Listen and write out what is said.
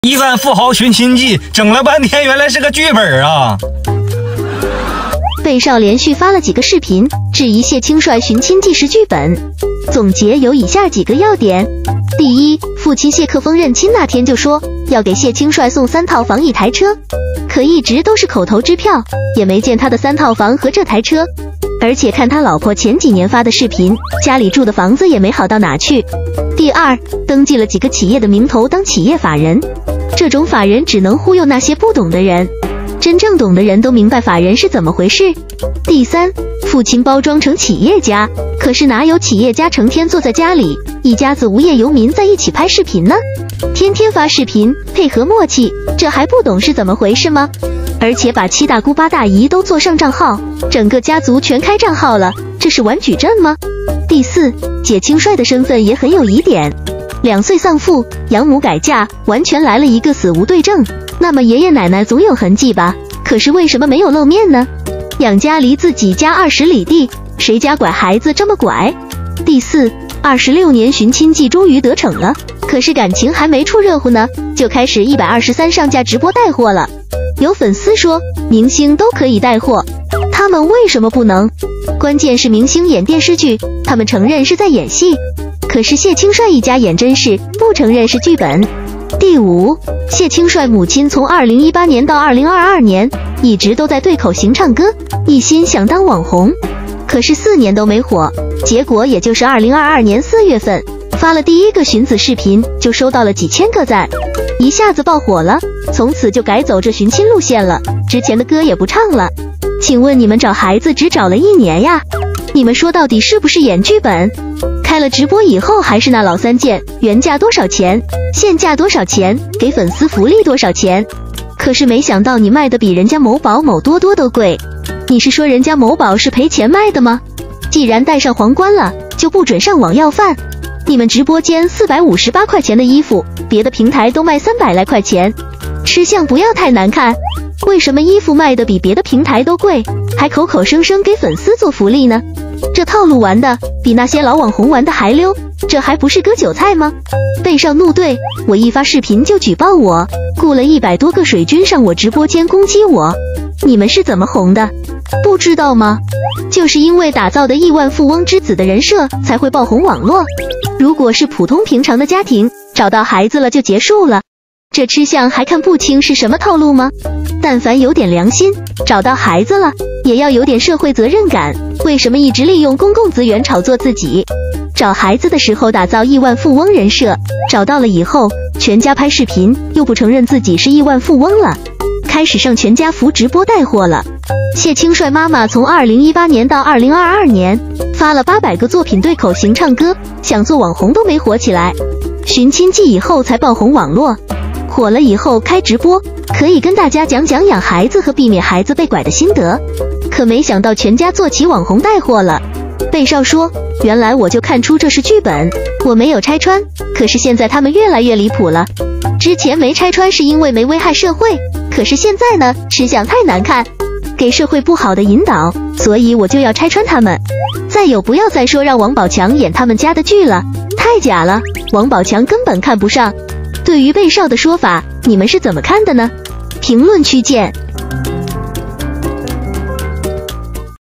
亿万富豪寻亲记整了半天，原来是个剧本啊！ 贝少连续发了几个视频，质疑谢清帅寻亲记是剧本。总结有以下几个要点：第一，父亲谢克峰认亲那天就说要给谢清帅送3套房1台车，可一直都是口头支票，也没见他的3套房和这台车。而且看他老婆前几年发的视频，家里住的房子也没好到哪去。第二，登记了几个企业的名头当企业法人，这种法人只能忽悠那些不懂的人，真正懂的人都明白法人是怎么回事。第三，父亲包装成企业家，可是哪有企业家成天坐在家里，一家子无业游民在一起拍视频呢？天天发视频，配合默契，这还不懂是怎么回事吗？而且把7大姑8大姨都做上账号，整个家族全开账号了，这是玩矩阵吗？第四，谢清帅的身份也很有疑点，2岁丧父，养母改嫁，完全来了一个死无对证。那么爷爷奶奶总有痕迹吧？可是为什么没有露面呢？养家离自己家20里地，谁家拐孩子这么拐？第四，26年寻亲记终于得逞了，可是感情还没处热乎呢，就开始123上架直播带货了。有粉丝说，明星都可以带货，他们为什么不能？关键是明星演电视剧，他们承认是在演戏，可是谢清帅一家演真事，不承认是剧本。第五，谢清帅母亲从2018年到2022年一直都在对口型唱歌，一心想当网红，可是4年都没火，结果也就是2022年4月份发了第一个寻子视频，就收到了几千个赞，一下子爆火了，从此就改走这寻亲路线了，之前的歌也不唱了。请问你们找孩子只找了1年呀？你们说到底是不是演剧本？开了直播以后还是那老3件，原价多少钱，现价多少钱，给粉丝福利多少钱？可是没想到你卖的比人家某宝某多多都贵，你是说人家某宝是赔钱卖的吗？既然戴上皇冠了，就不准上网要饭。你们直播间458块钱的衣服，别的平台都卖300来块钱，吃相不要太难看。为什么衣服卖的比别的平台都贵，还口口声声给粉丝做福利呢？这套路玩的比那些老网红玩的还溜，这还不是割韭菜吗？贝少怒怼，我一发视频就举报我，雇了100多个水军上我直播间攻击我，你们是怎么红的？不知道吗？就是因为打造的亿万富翁之子的人设才会爆红网络。如果是普通平常的家庭，找到孩子了就结束了，这吃相还看不清是什么套路吗？但凡有点良心，找到孩子了也要有点社会责任感，为什么一直利用公共资源炒作自己？找孩子的时候打造亿万富翁人设，找到了以后全家拍视频，又不承认自己是亿万富翁了，开始上全家福直播带货了。谢清帅妈妈从2018年到2022年发了800个作品对口型唱歌，想做网红都没火起来，寻亲记以后才爆红网络，火了以后开直播，可以跟大家讲讲养孩子和避免孩子被拐的心得，可没想到全家做起网红带货了。贝少说，原来我就看出这是剧本，我没有拆穿，可是现在他们越来越离谱了。之前没拆穿是因为没危害社会，可是现在呢，吃相太难看，给社会不好的引导，所以我就要拆穿他们。再有不要再说让王宝强演他们家的剧了，太假了，王宝强根本看不上。对于贝少的说法，你们是怎么看的呢？评论区见。